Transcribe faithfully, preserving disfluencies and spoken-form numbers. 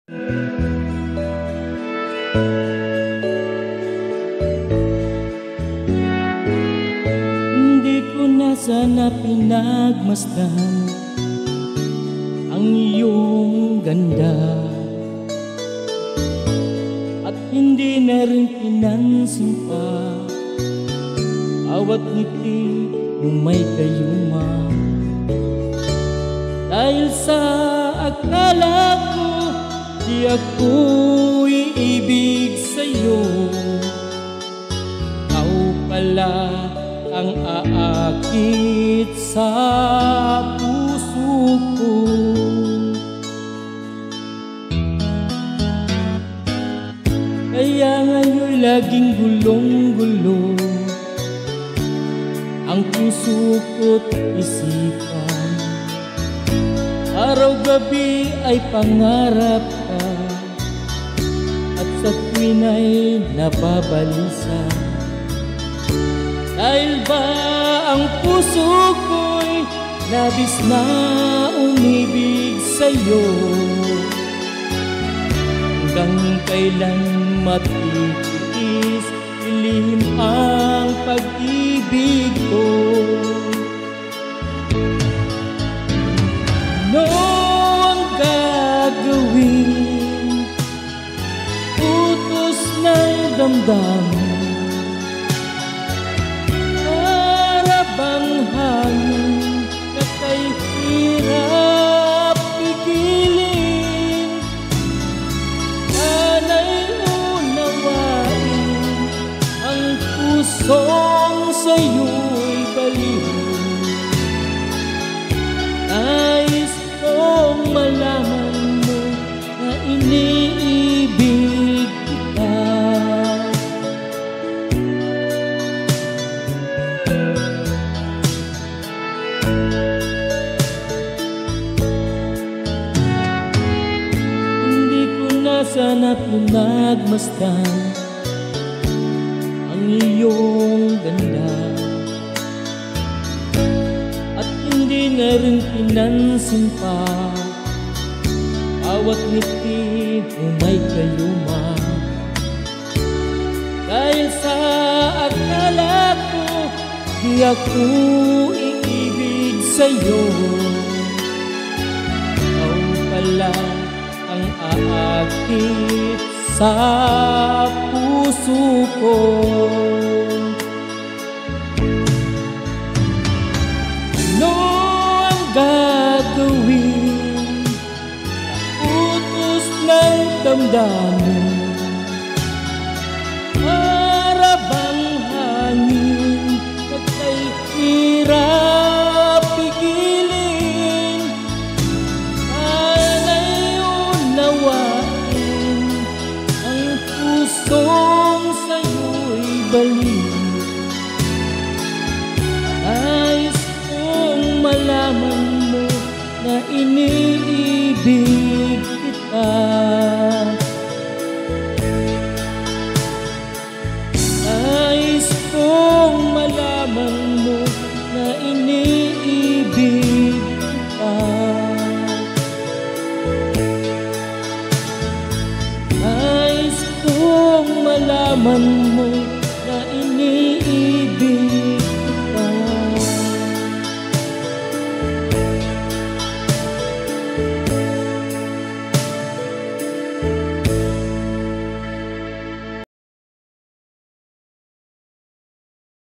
Hindi ko na sana pinagmasdan ang iyong ganda, at hindi na rin pinansin pa bawat ngiti mo may kayuma. Dahil sa akala ko di ako iibig sa'yo, ikaw pala ang aakit sa puso ko. Kaya ngayon laging gulong-gulo ang puso ko't isipan. Araw-gabi ay pangarap ka, at sa tuwin ay nababalisa. Dahil ba ang puso ko'y labis na umibig sa'yo, hanggang kailan matitiis ilihim ang pag-ibig ko. Ano ang gagawin? Utos ng damdamin, para bang hangin na kay hirap pigilin. Sana'y unawain ang pusong sa'yo'y baliw. Nais kong malaman mo na iniibig kita. Hindi ko na sana pinagmasdan ang iyong ganda, at hindi na rin pinansin pa bawat ngiti mo may kayuma. Dahil sa akala ko di ako iibig sa'yo, ikaw pala ang aakit sa puso ko. Ano ang gagawin? Utos ng damdamin, para bang hangin na kay hirap pigilin. Sana'y unawain ang pusong sa'yo'y baliw. Nais kong malaman mo na iniibig kita. Nais kong malaman mo na iniibig kita. Nais kong malaman mo